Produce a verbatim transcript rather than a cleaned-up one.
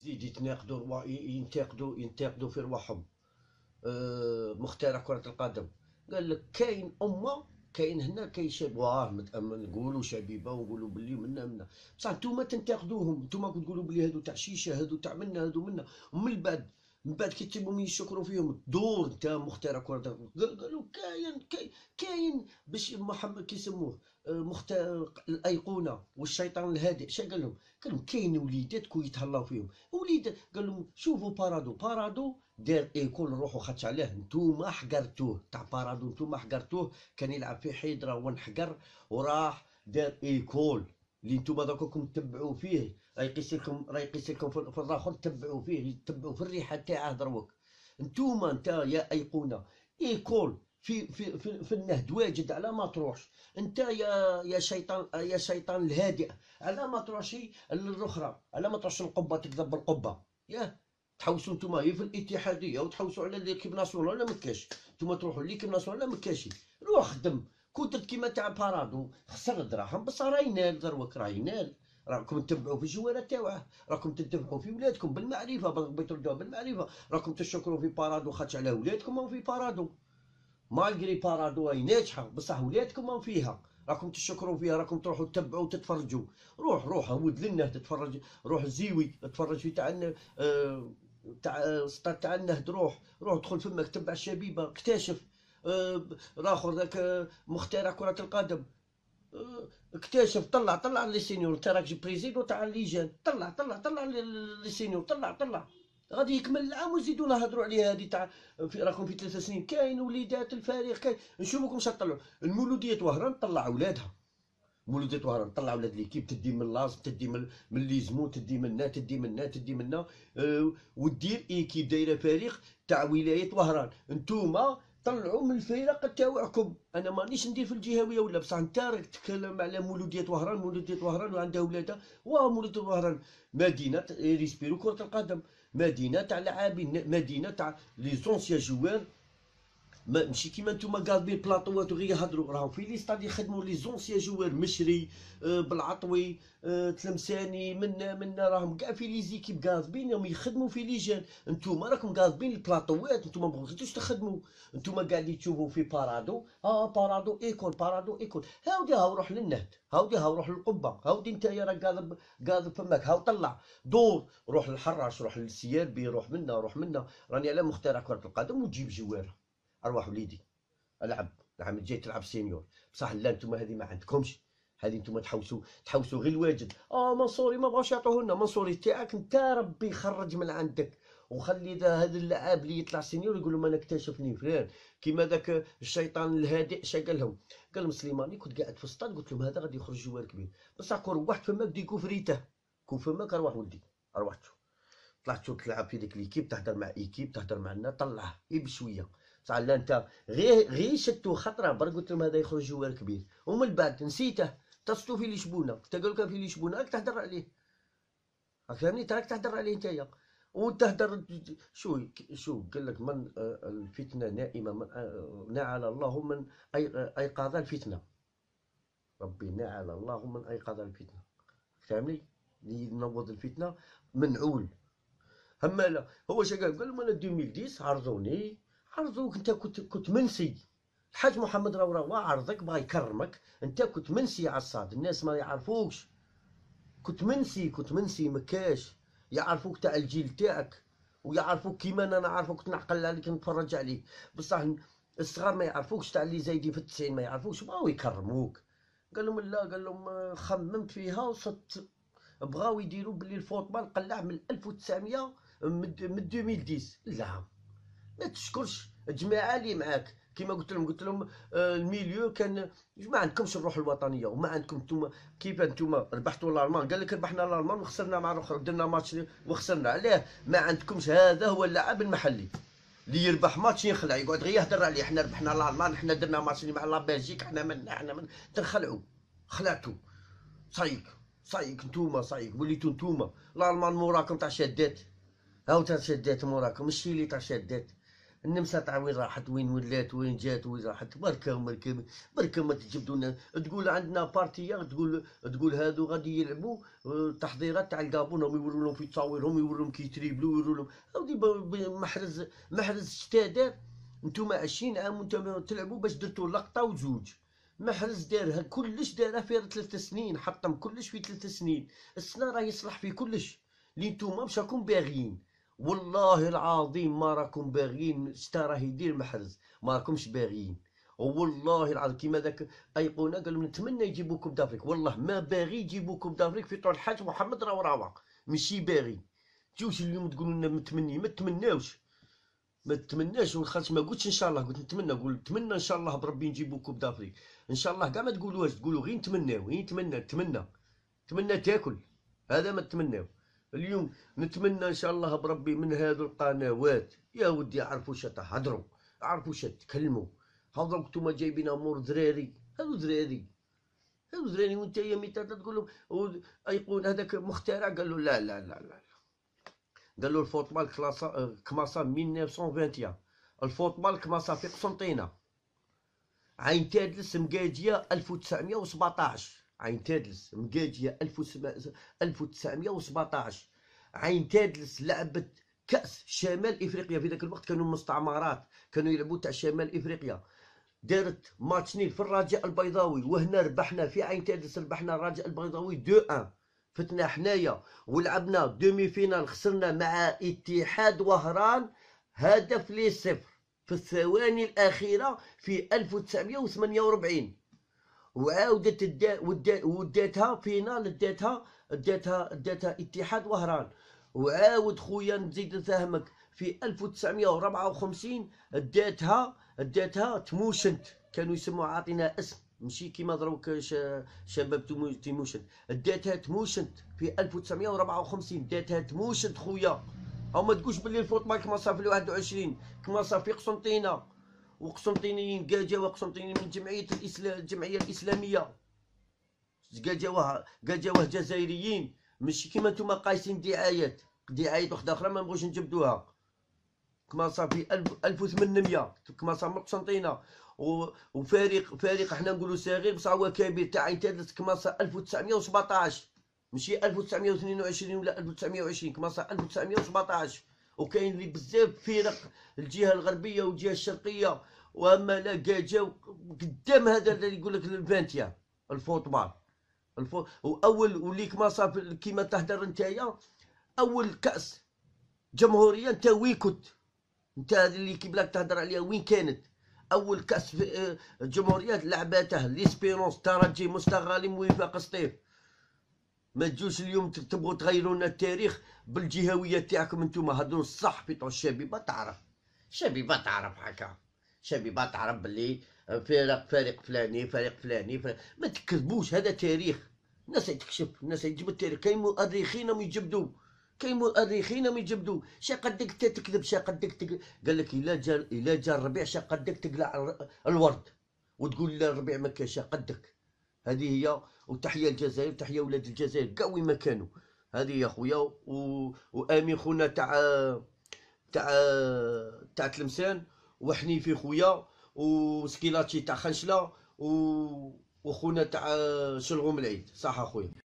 جديد يتناقضوا روا- ينتقدوا ينتقدوا في رواحهم. آه، مخترع كرة القدم قال لك كاين أمة، كاين هنا كاين شاب واه متأمل نقولوا شبيبة ونقولوا باللي منا منا، بصح نتوما تنتقدوهم، نتوما تقولوا بلي هادو تاع شيشة، هادو تاع منا، هادو منا، ومن بعد من بعد كي تبهم يشكروا فيهم دور انت مخترع كرة القدم. قال- قالوا كاين كاين كاين باش محمد كيسموه آه، مختار الأيقونة والشيطان الهادئ. شا قال لهم؟ قال لهم كاين وليداتكم يتهلاو فيهم وليدات. قال لهم شوفوا بارادو، بارادو دار ايكول روحو خدش عليه، نتوما حقرتوه تاع بارادو، نتوما حقرتوه، كان يلعب في حيدرا ونحقر وراح دار ايكول اللي نتوما دوكا راكم تتبعوا فيه، راه يقيس لكم راه يقيس لكم في في الاخر تتبعوا فيه، تتبعوا في الريحه تاعه دروك. نتوما انت يا ايقونه ايكول في في في, في النهد واجد على ما تروحش انت يا يا شيطان يا شيطان الهادئ، على ما تروحش للاخرى، على ما تروحش القبه تكذب بالقبه. ياه تحوسوا نتوما هي في الاتحاديه وتحوسوا على ليكيب ناسيونال ولا مكاش، نتوما تروحوا ليكيب ناسيونال ولا مكاشي، روح خدم. كون درت كيما تاع بارادو خسر دراهم بصح راه ينال دروك، راه ينال. راكم تتبعوا في الجواره تاوعه، راكم تنتبعوا في ولادكم بالمعرفه، بغيتو تردوها بالمعرفه، راكم تشكروا في بارادو خاطش على ولادكم راهم في بارادو، مالغري بارادو راهي ناجحه بصح ولادكم راهم فيها، راكم تشكروا فيها، راكم تروحوا تتبعوا وتتفرجوا. روح روح ود للنهد تتفرج، روح زيوي تتفرج في تاع آه تاع ستاد تاع النهد، روح روح دخل فمك تبع الشبيبه اكتشف. آه راخر ذاك آه، مخترع كره القدم آه، اكتشف، طلع طلع لي سينيور، انت راك بريزيدو تاع الليجان، طلع طلع طلع لي سينيور، طلع طلع غادي يكمل العام ويزيدوا نهضروا عليها هذه تاع في راكم في ثلاث سنين. كاين وليدات الفريق كاين، نشوفوكم شطلعوا المولوديه وهران طلع اولادها، مولوديه وهران طلع ولاد ليكيب، تدي من لاز، تدي من من ليزمو، تدي منا تدي منا تدي منا أه ودير ايكيب دايره فريق تاع ولايه وهران. نتوما طلعوا من الفرق تاوعكم، انا مانيش ندير في الجهويه ولا، بصح انت راك تتكلم على مولوديه وهران، مولوديه وهران وعندها ولادها، واه مولوديه وهران مدينه ريسبيرو كره القدم، مدينه تاع لاعبين، مدينه تاع لي زونسيا جوار، ماشي كيما نتوما قاضبين بلاطوات وغير يهضروا، راهو في لي ستاد يخدموا لي زونسيا جوار، مشري آه بالعطوي آه تلمساني منا منا، راهم كاع في لي زيكيب قاضبين راهم يخدموا في ليجان. نتوما راكم قاضبين البلاطوات، نتوما مبغيتوش تخدموا، نتوما قاعدين تشوفوا في بارادو، اه بارادو ايكول بارادو ايكول، هاودي هاو روح للنهد، هاودي هاو روح للقبه، هاودي انت يا راك قاضب قاضب فمك، هاو طلع دور، روح للحراش، روح للسياربي، روح منا روح منا، راني على مخترع كره القدم وتجيب جوار. ارواح وليدي العب، العام الجاي تلعب سينيور، بصح لا نتوما هذه ما عندكمش، هذه نتوما تحوسوا تحوسوا غير الواجد. اه منصوري ما بغاوش يعطوه لنا، منصوري تاعك انت ربي يخرج من عندك، وخلي ذا هذا اللاعب اللي يطلع سينيور يقول لهم انا اكتشفني فلان، كيما ذاك الشيطان الهادئ شا قال لهم؟ قال لهم سليماني كنت قاعد في السطاد قلت لهم هذا غادي يخرج جوار كبير، بصح كون روحت فماك دي كفريته، كون فماك ارواح ولدي، ارواح تشوف طلعت تشوف تلعب في ديك ليكيب، تهدر مع ايكيب، تهدر مع الناس، طلعه غير بشويه، بصح لا انت غير غير شتو خطره برك قلت لهم هذا يخرج جوار كبير، ومن بعد نسيته تصلوا في لشبونه، انت قالوا لك في لشبونه راك تهدر عليه، راك فهمني راك تهدر عليه نتايا وتهدر. شو شو قال لك من آه، الفتنه نائمه، من آه، نعل الله من أي- ايقظ الفتنه، ربي نعل الله من ايقظ الفتنه، فهمني اللي ينوض الفتنه منعول. اما لا هو شا قال؟ قال لهم انا ألفين وعشرة عرضوني، عرضوك انت كنت كنت منسي، الحاج محمد راهو عرضك بغا يكرمك، انت كنت منسي عصاد، الناس ما يعرفوكش، كنت منسي كنت منسي مكاش، يعرفوك تاع الجيل تاعك، ويعرفوك كيما انا نعرفوك، نعقل عليك نتفرج عليك، بصح الصغار ما يعرفوكش، تاع اللي زايدين في التسعين ما يعرفوكش، بغاو يكرموك. قال لهم لا، قال لهم آه، خممت فيها وصدت، بغاو يديروا بلي الفوتبال قلع من ألف وتسعمية من من ألفين وعشرة، لا ما تشكرش الجماعه اللي معاك، كيما قلت لهم قلت لهم آه الميليو كان ما عندكمش الروح الوطنيه، وما عندكم نتوما كيف نتوما ربحتوا الالمان، قال لك ربحنا الالمان وخسرنا مع الاخر، درنا ماتش وخسرنا عليه، ما عندكمش، هذا هو اللاعب المحلي اللي يربح ماتش يخلع، يقعد غير يهدر عليه، حنا ربحنا الالمان، حنا درنا ماتش مع لا بلجيك، حنا من حنا من تنخلعوا، خلعتوا، صايك صايك نتوما صايك وليتو نتوما الالمان موراكم تاع شادات، هاو تاع شادات موراكم، ماشي اللي تاع شادات، النمسا تاع وين راحت وين ولات وين جات وين راحت. بركا بركا بركا ما تجبدونا. تقول عندنا بارتيه تقول تقول هادو غادي يلعبوا تحضيرات تاع الكابون، راهم يوروا لهم في تصاويرهم، يوروا لهم كيتريبلو، يوروا لهم هاودي محرز محرز شتا دار. نتوما عشرين عام وانتم تلعبوا باش درتوا لقطه وزوج. محرز دارها كلش، دارها في ثلاث سنين، حطم كلش في ثلاث سنين. السنه راه يصلح في كلش اللي نتوما مش راكم باغيين. والله العظيم ما راكم باغيين. شتا راه يدير محرز ما راكمش باغيين. والله العظيم كيما داك ايقونه قالوا نتمنى يجيبوا كوب دافريك. والله ما باغي يجيبوا كوب دافريك في طول الحاج محمد راهو راوع ماشي باغي. تجوش اليوم تقولوا لنا متمني، ما تمناوش ما تمناش. خاطش ما قلتش ان شاء الله، قلت نتمنى. قول نتمنى ان شاء الله بربي نجيبوا كوب دافريك ان شاء الله. كاع ما تقولوهاش، تقولوا غير نتمناو، غير نتمنى نتمنى نتمنى تاكل. هذا ما تمناو. اليوم نتمنى ان شاء الله بربي من هذو القنوات يا ودي عرفوا واش تهضروا، عرفوا واش تكلموا. هاو نتوما جايبين امور دراري، هذو دراري هذو دراري وانت يا ميتا تقول لهم ايقون هذاك مخترع. قال له لا لا لا لا قال له الفوتبال كلاسا كماسا ألف وتسعمية وواحد وثمانين. الفوتبال كماسا في قسنطينة. عين تادلس مقاجية ألف وتسعمية وسبعطاش. عين تادلس مقاجية ألف وتسعمية وسبعطاش. عين تادلس لعبت كأس شمال افريقيا. في ذاك الوقت كانوا مستعمرات، كانوا يلعبوا تاع شمال افريقيا. دارت ماتش نيل في الرجاء البيضاوي، وهنا ربحنا في عين تادلس، ربحنا الرجاء البيضاوي اثنين واحد. فتنا حنايا ولعبنا دومي فينال، خسرنا مع اتحاد وهران هدف لصفر في الثواني الاخيره في ألف وتسعمية وثمانية وأربعين. وعاودت وداتها فينال، داتها داتها داتها اتحاد وهران. وعاود خويا نزيد نفهمك في ألف وتسعمية وأربعة وخمسين داتها داتها تموشنت. كانوا يسموا عاطينا اسم ماشي كيما دروك شباب تيموشنت. داتها تموشنت في ألف وتسعمية وأربعة وخمسين. داتها تموشنت خويا. او ما تقولش بلي الفوتبال كما صار في الواحد وعشرين، كما صار في قسنطينه. وقسنطينيين كاع جاوا قسنطينيين من جمعيه الاسلام الجمعيه الاسلاميه. كاع جاوه كاع جاوه جزائريين، ماشي كيما نتوما قايسين دعايات دعايات وحده اخرى ما نبغوش نجبدوها. كما صار في ألف وثمانمية كما صار من قسنطينه. وفريق فريق حنا نقولوا صغير بصح هو كبير تاع عين تادلس كما صار ألف وتسعمية وسبعطاش، ماشي ألف وتسعمية واثنين وعشرين ولا ألف وتسعمية وعشرين، كما صار ألف وتسعمية وسبعطاش. وكاين لي بزاف فرق الجهه الغربيه والجهه الشرقيه. واما لا كاع جاو قدام هذا اللي يقول لك الفانتيا الفوتبال الفو... واول ولي كما صار كيما تهدر نتايا اول كاس جمهوريه. انت وين كنت؟ انت هذه اللي كيبلاك تهدر عليها وين كانت؟ اول كاس جمهوريات لعباته ليسبيرونس ترجي مستغالي وفاق سطيف. ما تجوش اليوم تبغوا تغيروا لنا التاريخ بالجهويه تاعكم. انتوما هضروا الصح في طول الشبيبه تعرف، الشبيبه تعرف هكا، الشبيبه تعرف باللي فرق فريق فلاني فريق فلاني فريق. ما تكذبوش، هذا تاريخ. الناس تكشف، الناس تجيب التاريخ. كاين مؤرخين راهم يجبدوا، كاين مؤرخين راهم يجبدوا. شا قدك انت تكذب، شا قدك تقل... قال لك الا جا الا جا الربيع شا قدك تقلع الورد وتقول لا الربيع ما كاش. شا قدك. هذه هي. وتحيه الجزائر، تحيه ولاد الجزائر كاع وين ما كانوا. هذه يا خويا. و... وامين خونا تاع تاع تاع تلمسان، وحنيفي خويا، وسكيلاتشي تاع خنشله، و... وخونا تاع شلغوم العيد. صح اخويا.